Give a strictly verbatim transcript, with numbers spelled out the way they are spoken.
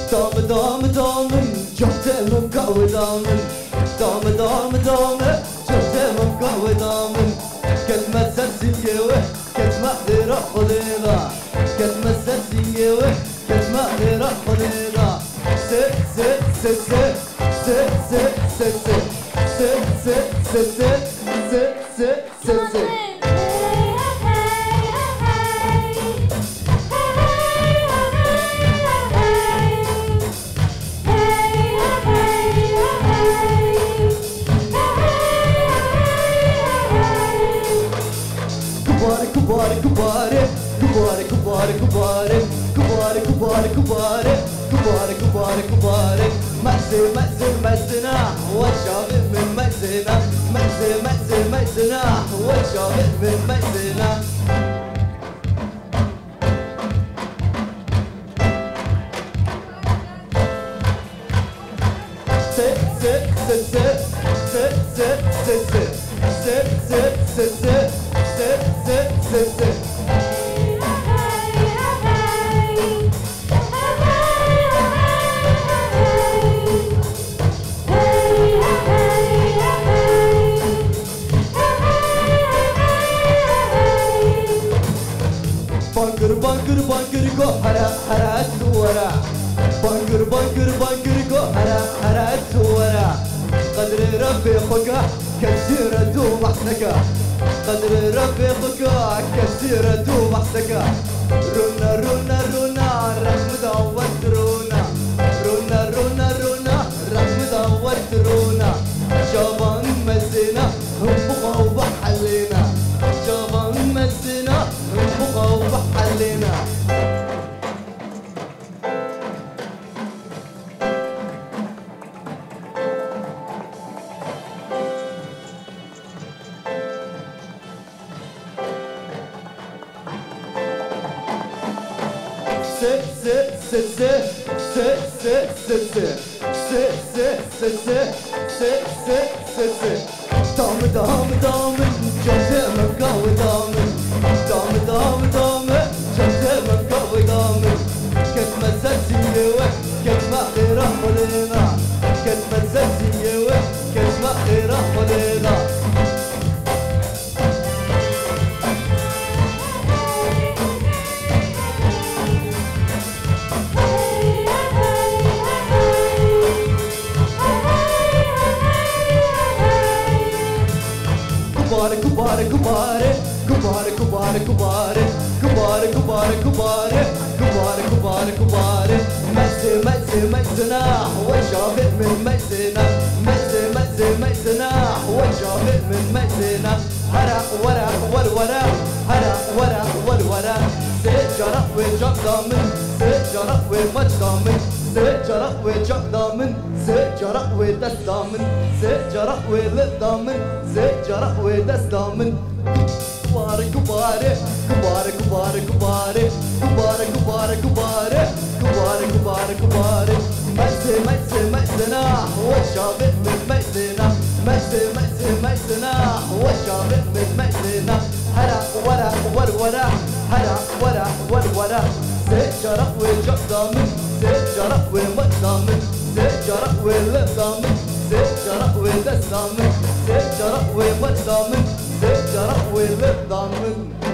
دام دام دامن جفت مقاوي دامن دام دام دامن جفت مقاوي دامن كتمة سرسيوه كتمة غير خلينا كتمة سرسيوه كتمة غير خلينا س س س س س س س س س س س س س س س كبار كبار كبار كبار كبار كبار كبار كبار كبار كبار كبار مأزي مأزي مأزنا والشابه من مأزنا مأزي مأزي مأزنا والشابه من مأزنا س س س س س س س س س س س بانكر بانكر بانكر go هرا هرا ورا بانكر بانكر بانكر go هرا هرا ورا قدر ربي خقا كثيرة دوم احسكا قدر ربي خقا كثيرة دوم احسكا رونا رونا رونا رحم دورت رونا رونا رونا رونا رحم دورت رونا شابان مزينا هم وبحلينا شابان مزينا هم وبحلينا س س س س س س س س س س س س س س دام دام دام جمت مقاوي دام دام دام دام جمت مقاوي دام كتمة سرسيوه كتمة غير خلينا كتمة سرسيوه كتمة غير خلينا كبار كبار كبار كبار كبار كبار كبار كبار كبار كبار كبار كبار مزي مزي مزنا وجابت من مزنا مزي مزي مزنا وجابت من مزنا هرا ورا ور ورا هرا ورا ور ورا سجرا وجاب دامن سجرا ومج دامن سجرا وجاب دامن سجرا ودست دامن سجرا ولد دامن سجرا ودست دامن كبار كبار كبار كبار كبار كبار كبار كبار كبار كبار كبار مزي مزي مزنا وشابت من مزنا مزي مزي مزنا وشابت من مزنا هرا ورا ور ورا هرا ورا ور ورا سجرا وجاب دامن سجرا ومج دامن سجرا ولد دامن سجرا ودست دامن سجرا ومج دامن سجرا ولد دامن